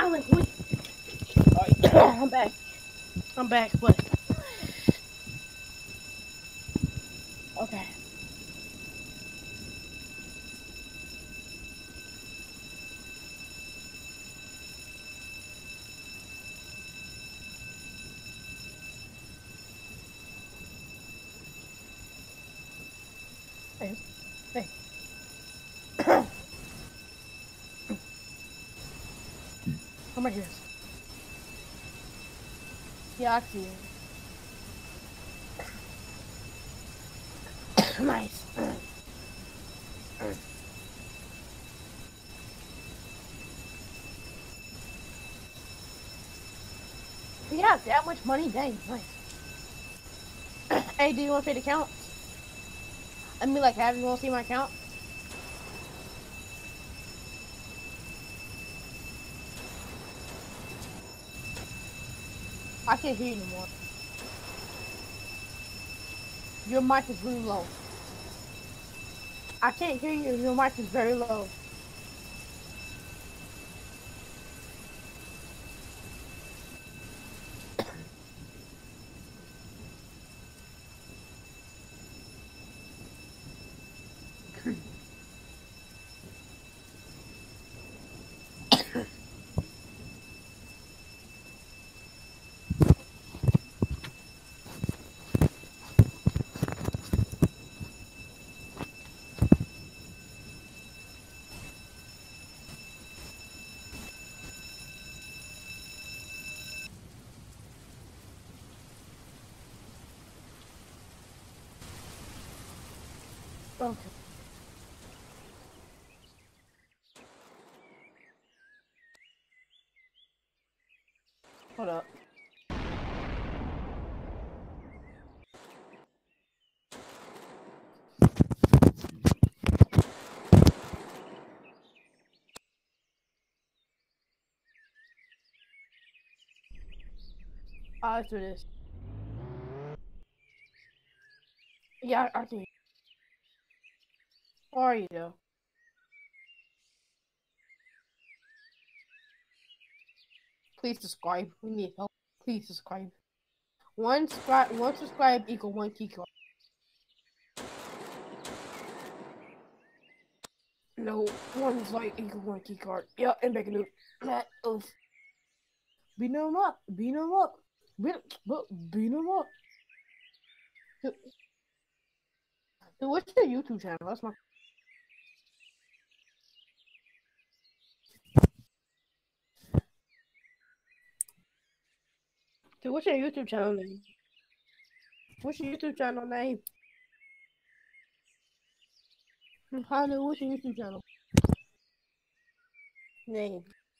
Alan, wait. I'm back. I'm back. What? Okay. Hey. Hey. How much is? Yeah, I see it. Nice. We have that much money? Dang, nice. Hey, do you want to pay the count? I mean, like, have you want to see my account? I can't hear you anymore. Your mic is really low. I can't hear you. Your mic is very low. Okay. Hold up. Let's do this. Yeah, I can. How are you, though? Please subscribe. We need help. Please subscribe. One subscribe equal one key card. No, one dislike equal one key card. Yeah, and back into that. Oof. Beat them up. Beat them up. Beat them up. Dude, what's your YouTube channel? That's my. Dude, what's your YouTube channel name? What's your YouTube channel name? Hi, dude, what's your YouTube channel name?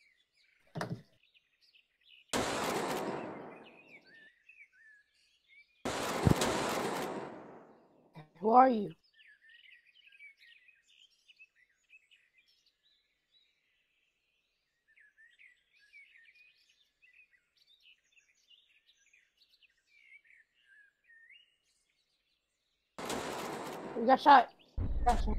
Who are you? You got shot. Got shot.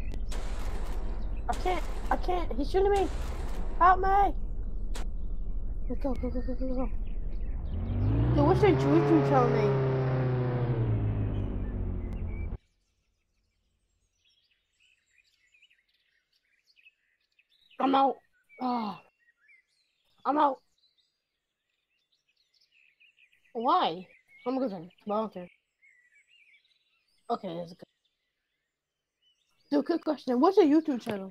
I can't. He's shooting me. Help me. Let's go, go, go, go, go, go. Dude, what's your YouTube channel name? I'm out. Oh, I'm out. Why? I'm good. Okay. Okay, that's good. Dude, good question. What's your YouTube channel?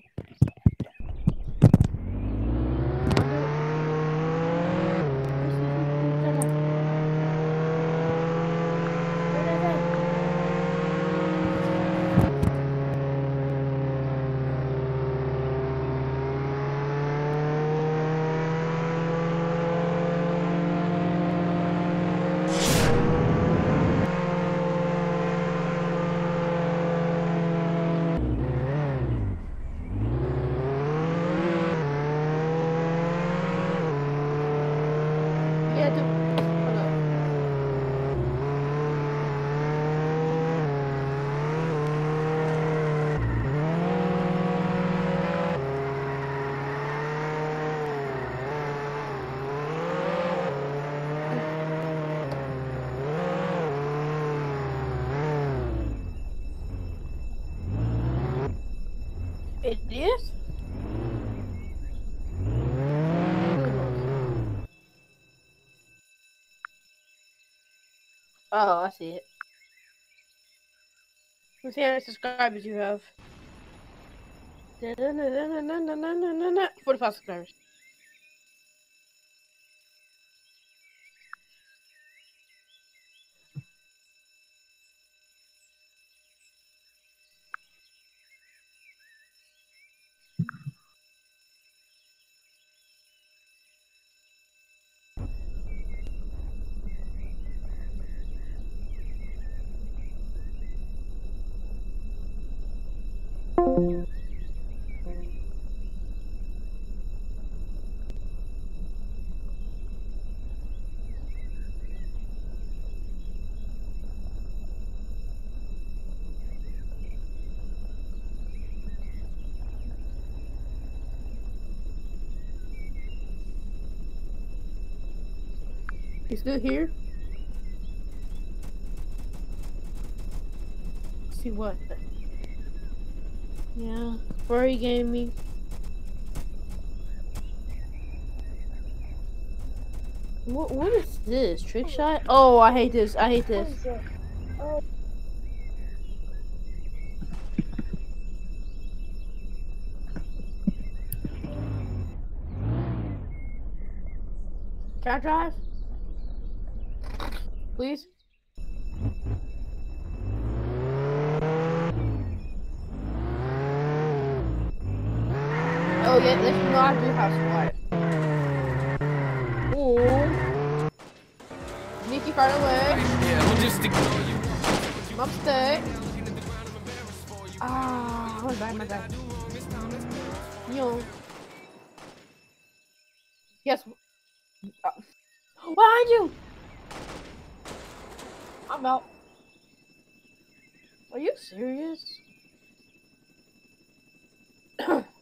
It is? Oh, I see it. Let's see how many subscribers you have. 45 subscribers. You still here? See what? Yeah, furry gaming. What is this? Trick shot? Oh, I hate this. I hate this. Can I drive? Please? Oh yeah, let's not do house quiet. Oh, Nikki far away. Yeah, we'll just ignore you. Mom stay. Ah, I'm gonna my bad. Yo. Yes. Behind you. I'm out. Are you serious?